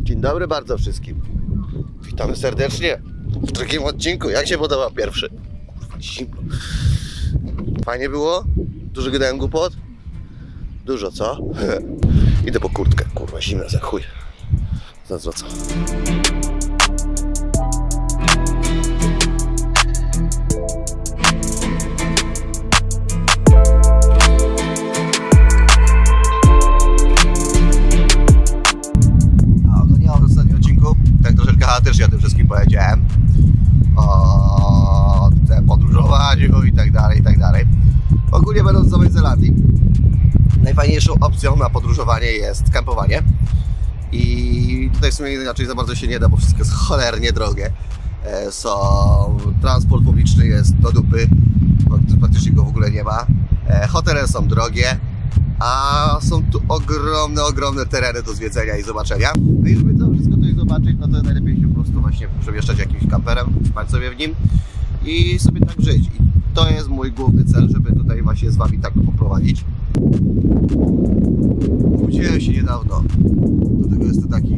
Dzień dobry bardzo wszystkim. Witamy serdecznie w drugim odcinku. Jak się podobał pierwszy? Zimno. Fajnie było? Dużo gadałem głupot? Dużo, co? Idę po kurtkę. Kurwa, zimna za chuj. Zawracam. Chaotycznie o tym wszystkim powiedziałem, o podróżowaniu i tak dalej. Ogólnie będąc w Nowej Zelandii, najfajniejszą opcją na podróżowanie jest kampowanie i tutaj w sumie inaczej za bardzo się nie da, bo wszystko jest cholernie drogie. Transport publiczny jest do dupy, praktycznie go w ogóle nie ma, hotele są drogie, a są tu ogromne tereny do zwiedzenia i zobaczenia. No i żeby to wszystko tutaj zobaczyć, no to najlepiej się po prostu właśnie przemieszczać jakimś kamperem, spać sobie w nim i sobie tak żyć. I to jest mój główny cel, żeby tutaj właśnie z wami tak poprowadzić. Obudziłem się niedawno, dlatego jest to taki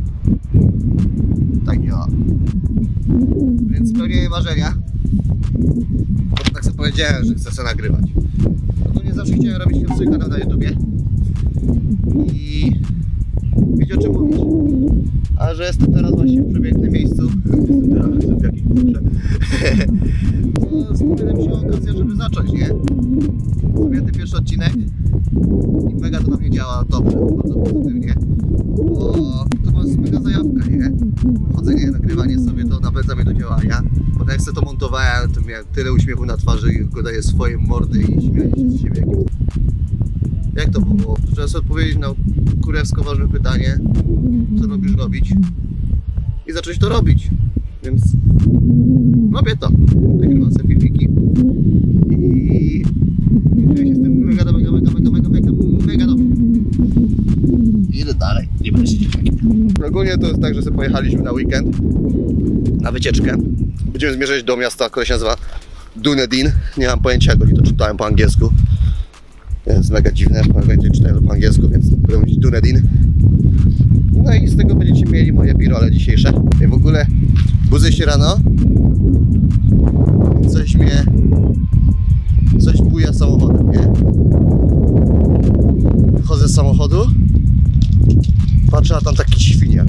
o. Więc spełnienie marzenia. Bo tak sobie powiedziałem, że chcę sobie nagrywać. Nie zawsze chciałem robić swój kanał na YouTubie i wiedzieć, o czym mówić. A że jestem teraz właśnie w przepięknym miejscu, jestem teraz w jakimś bukrze, to jest się okazja, żeby zacząć, nie? Zrobiłem ten pierwszy odcinek i mega to na mnie działa dobrze, bardzo pozytywnie, bo to jest mega zajawka, nie? Chodzenie, nagrywanie sobie to napędza mnie do działania, bo jak sobie to montowałem, to miałem tyle uśmiechu na twarzy i podaję swoje mordy i śmianie się z siebie. Jak to było? Trzeba sobie odpowiedzieć na kurewsko ważne pytanie, co lubisz robić i zacząć to robić, więc robię to. Nagrywam sobie filmiki i czuję się z tym mega dobrze. Idę dalej, nie będę siedzieć. Ogólnie to jest tak, że sobie pojechaliśmy na weekend, na wycieczkę. Będziemy zmierzać do miasta, które się nazywa Dunedin. Nie mam pojęcia, jak oni to czytałem po angielsku. Jest mega dziwne, bo czytałem po angielsku, więc będę mówić Dunedin. No i z tego będziecie mieli moje birole dzisiejsze. I w ogóle budzę się rano. Coś buja samochodem, nie? Chodzę z samochodu. Patrzę, a tam taki świniak.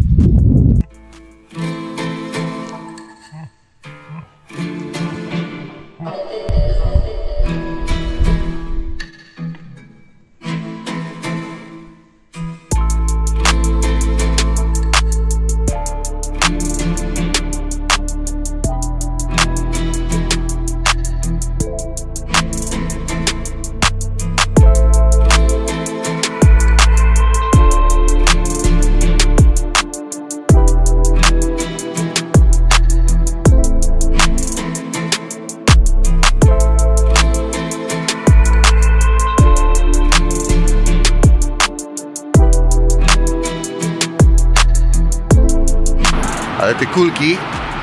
Ale te kulki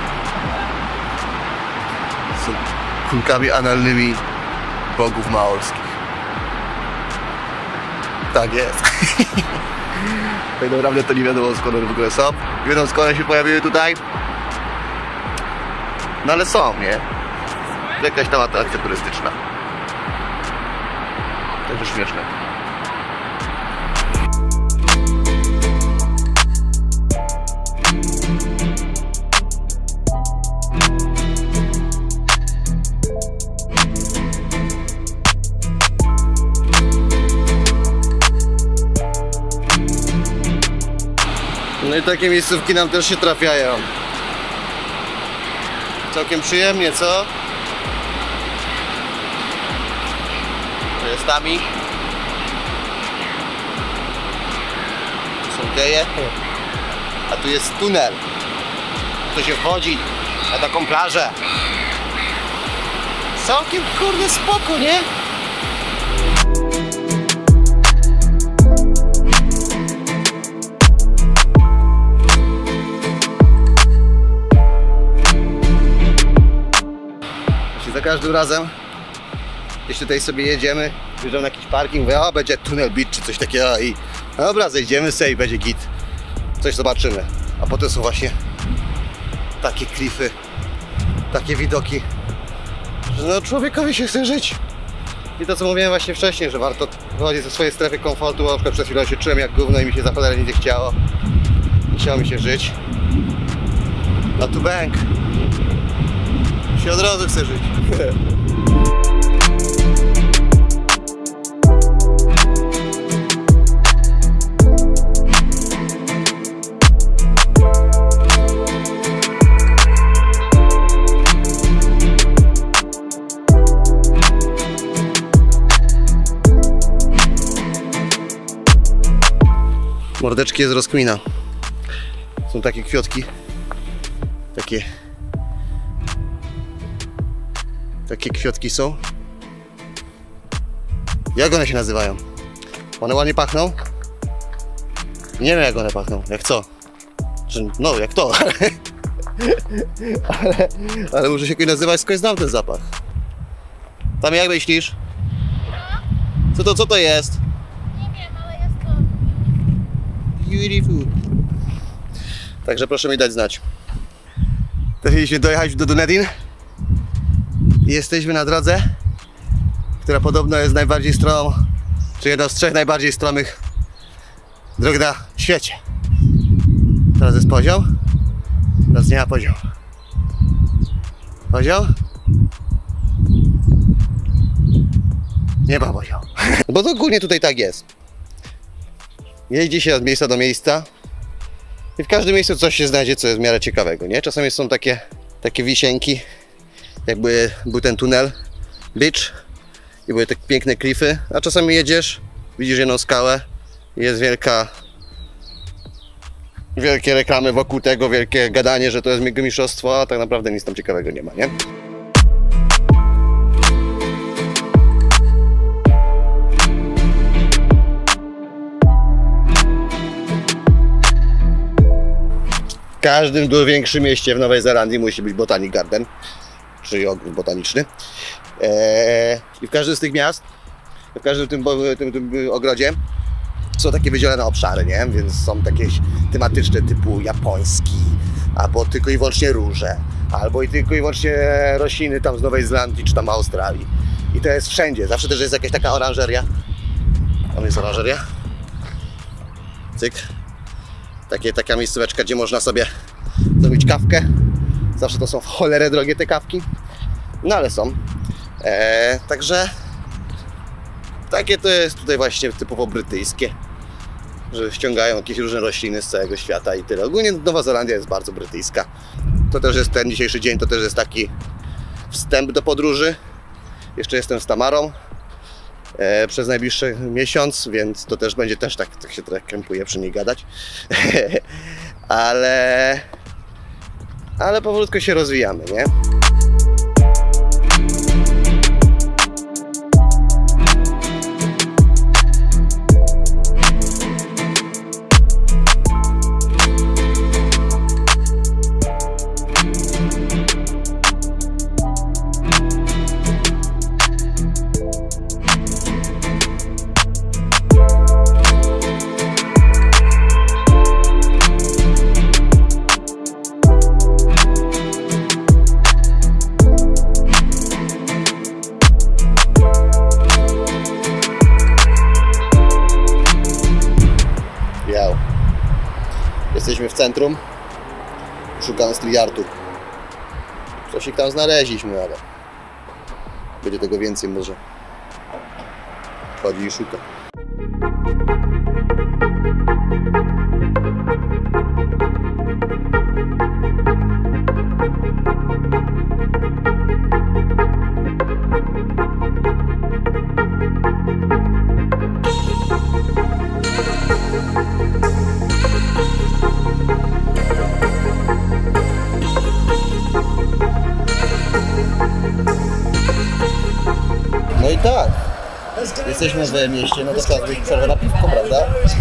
są kulkami analnymi bogów maorskich. Tak jest. Tak naprawdę to nie wiadomo, skąd one w ogóle są. Nie wiadomo, skąd one się pojawiły tutaj. No ale są, nie? Jakaś tam atrakcja turystyczna. Także śmieszne. No i takie miejscówki nam też się trafiają. Całkiem przyjemnie, co? To jest Tami. Tu są geje. A tu jest tunel. Tu się wchodzi na taką plażę. Całkiem kurde spoko, nie? Za każdym razem, jeśli tutaj sobie jedziemy, wjeżdżam na jakiś parking, mówię, o, będzie Tunnel Beach czy coś takiego i dobra, zejdziemy sobie i będzie git. coś zobaczymy. A potem są właśnie takie klify, takie widoki, że no człowiekowi się chce żyć. I to co mówiłem właśnie wcześniej, że warto wychodzić ze swojej strefy komfortu, bo na przykład przed chwilą się czułem jak gówno i mi się za cholerę nie chciało. Nie chciało mi się żyć. No to bank. Się od razu chce żyć. Mordeczki jest rozkmina. Są takie kwiatki. Takie kwiatki są. Jak one się nazywają? One ładnie pachną? Nie wiem jak one pachną. Jak co? No jak to, ale muszę się jakoś nazywać, skąd znam ten zapach. Tam jak myślisz? Co to jest? Beautiful. Także proszę mi dać znać. Chcieliśmy dojechać do Dunedin i jesteśmy na drodze, która podobno jest najbardziej stromą, czy jedną z 3 najbardziej stromych dróg na świecie. Teraz jest poziom, teraz nie ma poziomu. Poziom? Nie ma poziomu. Bo to ogólnie tutaj tak jest. Jeździ się od miejsca do miejsca i w każdym miejscu coś się znajdzie, co jest w miarę ciekawego, nie? Czasami są takie wisienki, jakby był ten tunel, beach i były te piękne klify, a czasami jedziesz, widzisz jedną skałę i jest wielkie reklamy wokół tego, wielkie gadanie, że to jest mistrzostwo, a tak naprawdę nic tam ciekawego nie ma, nie? W każdym większym mieście w Nowej Zelandii musi być Botanic Garden, czyli ogród botaniczny. I w każdym z tych miast, w każdym tym ogrodzie są takie wydzielone obszary, nie? Więc są takie tematyczne typu japoński, albo tylko i wyłącznie róże, albo tylko i wyłącznie rośliny tam z Nowej Zelandii czy tam Australii. I to jest wszędzie, zawsze też jest jakaś taka oranżeria. Tam jest oranżeria. Cyk. Taka miejscóweczka, gdzie można sobie zrobić kawkę. Zawsze to są w cholerę drogie te kawki. No ale są. Także takie to jest tutaj właśnie typowo brytyjskie. Że ściągają jakieś różne rośliny z całego świata i tyle. Ogólnie Nowa Zelandia jest bardzo brytyjska. To też jest ten dzisiejszy dzień, to też jest taki wstęp do podróży. Jeszcze jestem z Tamarą przez najbliższy miesiąc, więc to też będzie tak się trochę krępuje przy niej gadać. ale powolutku się rozwijamy, nie? Jesteśmy w centrum, szukamy Striartu. Coś ich tam znaleźliśmy, ale będzie tego więcej może. Chodzi i szuka. No i tak, jesteśmy w mieście, no to trzeba zrobić przerwę na piwko, prawda?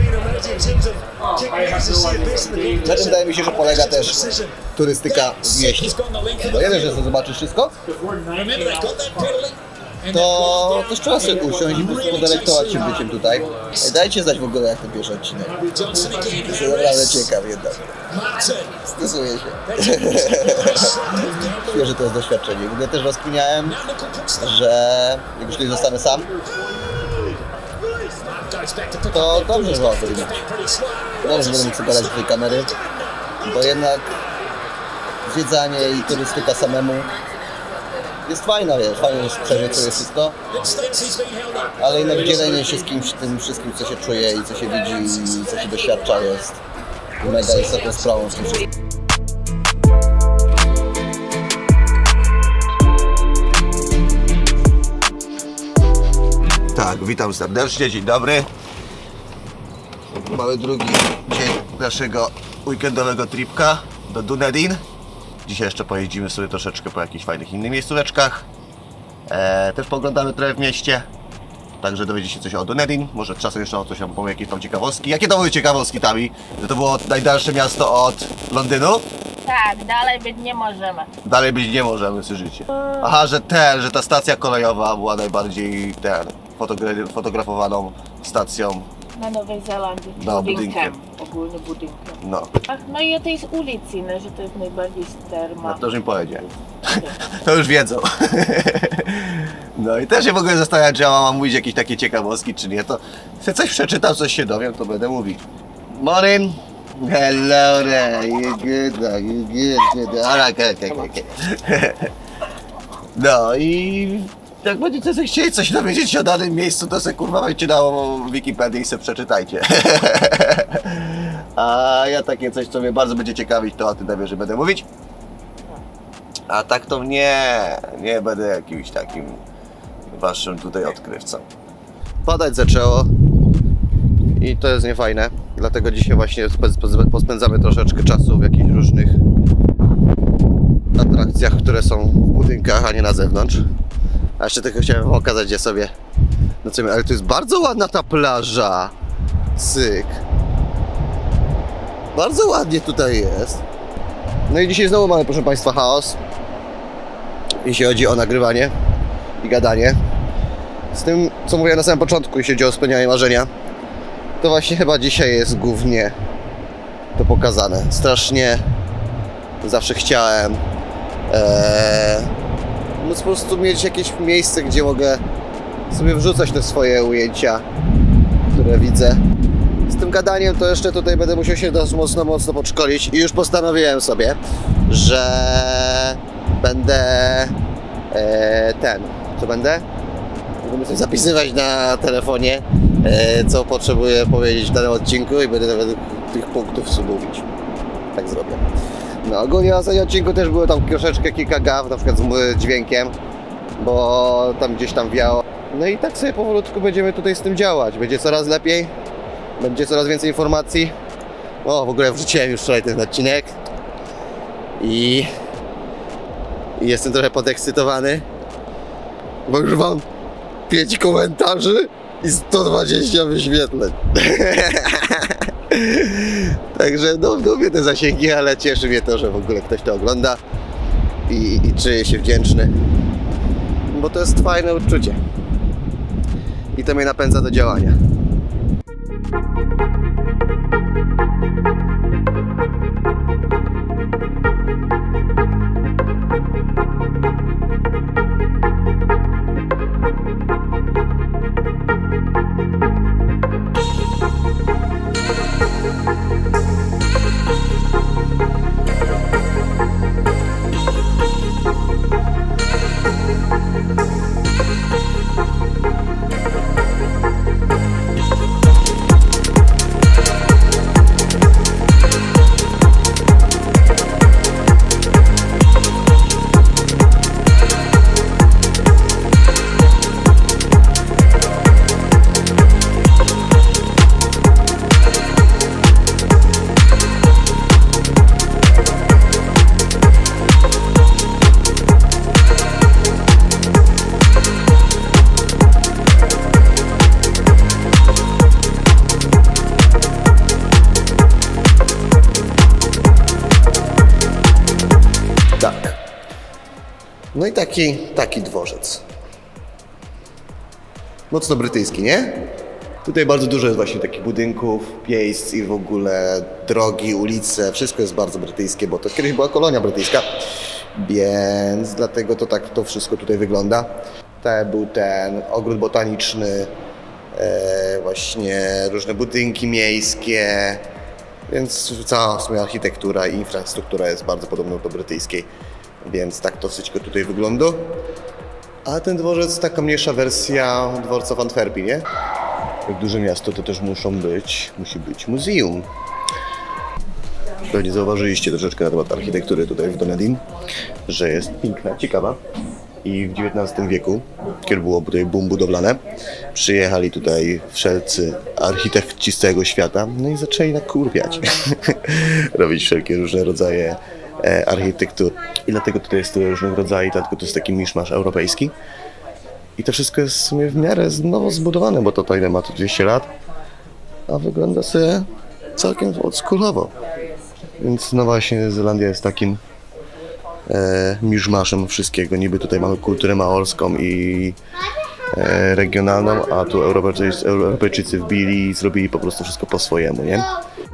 Na tym wydaje mi się, że polega też turystyka w mieście. Bo nie wiesz, że zobaczysz wszystko? to też trzeba sobie usiąść i po prostu podelektować się byciem tutaj. Dajcie znać w ogóle, jak ten pierwszy odcinek. Jestem naprawdę ciekaw jednak. Stresuję się. Czuję, że to jest doświadczenie. W ogóle też rozkminiałem, że jak już tutaj zostanę sam, to dobrze, że mam to robić. Dobrze, że będę mógł sobie gadać do tej kamery, bo jednak zwiedzanie i turystyka samemu jest fajna, wiesz, fajnie jest przeżyć sobie wszystko, ale jednak dzielenie się z kimś tym wszystkim, co się czuje i co się widzi i co się doświadcza, jest mega istotną sprawą w tym wszystkim. Tak, witam serdecznie, dzień dobry. Mamy drugi dzień naszego weekendowego tripka do Dunedin. Dzisiaj jeszcze pojeździmy sobie troszeczkę po jakichś fajnych innych miejscóweczkach. Też poglądamy trochę w mieście. Także dowiedzieć się coś o Dunedin. Może czasem jeszcze o coś wam powiem, jakieś tam ciekawostki. Jakie to były ciekawostki, Tami? Że to było najdalsze miasto od Londynu? Tak, dalej być nie możemy. Dalej być nie możemy, słyszycie. Aha, że ta stacja kolejowa była najbardziej fotografowaną stacją Na Nowej Zelandii. No, budynkiem. Ogólnie budynkiem. No. Ach, no i o tej z ulicy, no, że to jest najbardziej sterma. No to już im powiedzie. To już wiedzą. No i też się w ogóle zastanawiam, czy ja mam mówić jakieś takie ciekawostki, czy nie. To chcę coś przeczytam, coś się dowiem, to będę mówił. Morning. Hello there. You good? You good? Alright, okay. No i jak będziecie sobie chcieli coś dowiedzieć o danym miejscu, to sobie kurwa wejdźcie na Wikipedię i sobie przeczytajcie. A ja takie coś, co mnie bardzo będzie ciekawić, to o tym że będę mówić. A tak to nie będę jakimś takim waszym tutaj odkrywcą. Padać zaczęło i to jest niefajne, dlatego dzisiaj właśnie pospędzamy troszeczkę czasu w jakichś różnych atrakcjach, które są w budynkach, a nie na zewnątrz. A jeszcze tylko chciałem wam okazać, gdzie sobie nocujemy. Ale to jest bardzo ładna ta plaża. Syk. Bardzo ładnie tutaj jest. No i dzisiaj znowu mamy, proszę państwa, chaos, jeśli chodzi o nagrywanie i gadanie. Z tym, co mówiłem na samym początku, jeśli chodzi o spełnianie marzenia, to właśnie chyba dzisiaj jest głównie to pokazane. Strasznie zawsze chciałem móc po prostu mieć jakieś miejsce, gdzie mogę sobie wrzucać te swoje ujęcia, które widzę. Z tym gadaniem to jeszcze tutaj będę musiał się dość mocno podszkolić i już postanowiłem sobie, że będę będę sobie zapisywać na telefonie, co potrzebuję powiedzieć w danym odcinku i będę tych punktów mówić. Tak zrobię. No ogólnie na ostatnim odcinku też było tam troszeczkę kilka gaw, na przykład z dźwiękiem, bo tam gdzieś tam wiało. No i tak sobie powolutku będziemy tutaj z tym działać. Będzie coraz lepiej, będzie coraz więcej informacji. O, w ogóle wrzuciłem już wczoraj ten odcinek i jestem trochę podekscytowany, bo już mam 5 komentarzy i 120 wyświetleń. Także no lubię te zasięgi, ale cieszy mnie to, że w ogóle ktoś to ogląda i czuję się wdzięczny, bo to jest fajne uczucie i to mnie napędza do działania. No i taki dworzec. mocno brytyjski, nie? Tutaj bardzo dużo jest właśnie takich budynków, miejsc i w ogóle drogi, ulice, wszystko jest bardzo brytyjskie, bo to kiedyś była kolonia brytyjska, więc dlatego to tak to wszystko tutaj wygląda. Tutaj był ten ogród botaniczny, właśnie różne budynki miejskie, więc cała w sumie architektura i infrastruktura jest bardzo podobna do brytyjskiej, więc tak to wszystko tutaj wygląda. A ten dworzec to taka mniejsza wersja dworca w Antwerpii, nie? Jak duże miasto to też musi być muzeum. Pewnie zauważyliście troszeczkę na temat architektury tutaj w Dunedin, że jest piękna, ciekawa. I w XIX wieku, kiedy było tutaj boom budowlane, przyjechali tutaj wszelcy architekci z całego świata, no i zaczęli nakurwiać. Robić wszelkie różne rodzaje architektury. I dlatego tutaj jest tyle różnych rodzajów, dlatego to jest taki miszmasz europejski. I to wszystko jest w sumie w miarę nowo zbudowane, bo to ile ma to 200 lat, a wygląda sobie całkiem oldschoolowo. Więc no właśnie Zelandia jest takim miszmaszem wszystkiego. Niby tutaj mamy kulturę maorską i regionalną, a tu Europejczycy wbili i zrobili po prostu wszystko po swojemu, nie?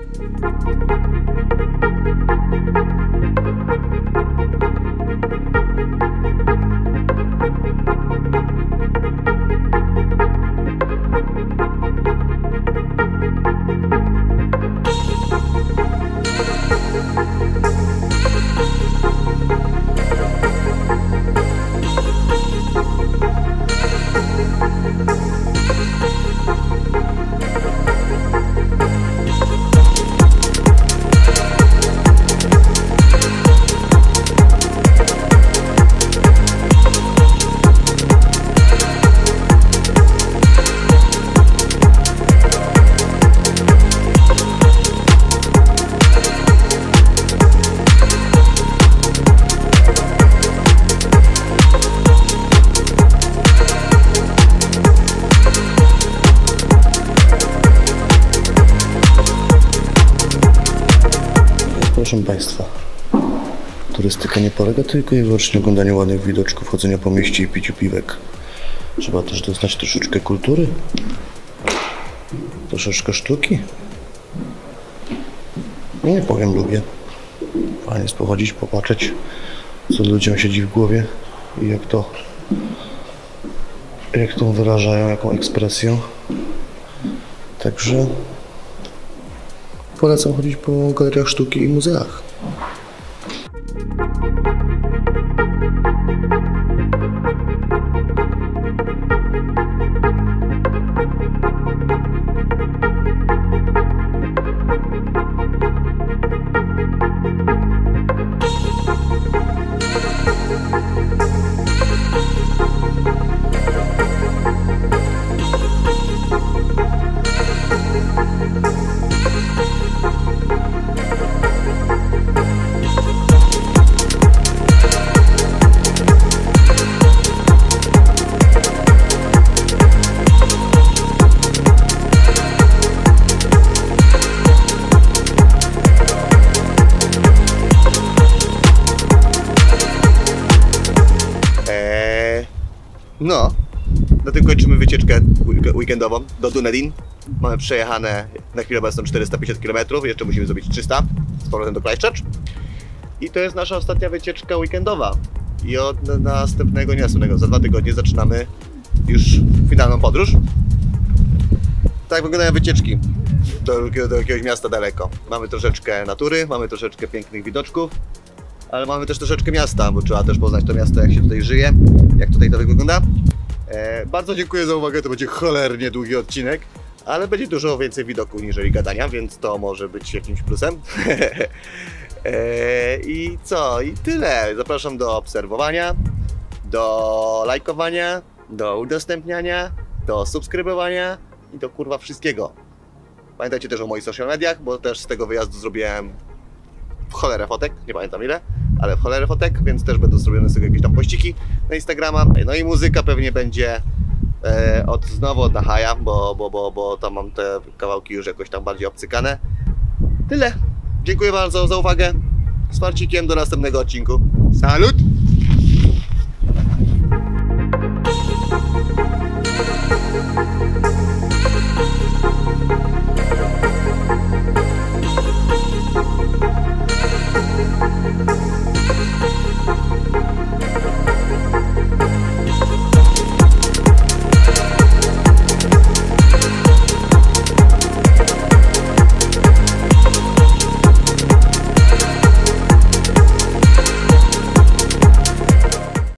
Proszę Państwa, turystyka nie polega tylko i wyłącznie na oglądaniu ładnych widoczków, chodzenia po mieście i piciu piwek. Trzeba też doznać troszeczkę kultury, troszeczkę sztuki. Nie powiem, lubię. Fajnie jest pochodzić, popatrzeć, co ludziom siedzi w głowie i jak to wyrażają, jaką ekspresją. Także polecam chodzić po galeriach sztuki i muzeach. No, na tym kończymy wycieczkę weekendową do Dunedin. Mamy przejechane na chwilę obecną 450 km, jeszcze musimy zrobić 300 z powrotem do Christchurch. I to jest nasza ostatnia wycieczka weekendowa. I od następnego, za 2 tygodnie zaczynamy już finalną podróż. Tak wyglądają wycieczki do jakiegoś miasta daleko. Mamy troszeczkę natury, mamy troszeczkę pięknych widoczków, ale mamy też troszeczkę miasta, bo trzeba też poznać to miasto, jak się tutaj żyje, jak tutaj to wygląda. Bardzo dziękuję za uwagę, to będzie cholernie długi odcinek, ale będzie dużo więcej widoków niżeli gadania, więc to może być jakimś plusem. I co? I tyle. Zapraszam do obserwowania, do lajkowania, do udostępniania, do subskrybowania i do kurwa wszystkiego. Pamiętajcie też o moich social mediach, bo też z tego wyjazdu zrobiłem w cholerę fotek, nie pamiętam ile, ale w cholerę fotek, więc też będą zrobione z tego jakieś tam pościki na Instagrama. No i muzyka pewnie będzie znowu od Nahaja, bo tam mam te kawałki już jakoś tam bardziej obcykane. Tyle. Dziękuję bardzo za uwagę. Z farcikiem do następnego odcinku. Salut!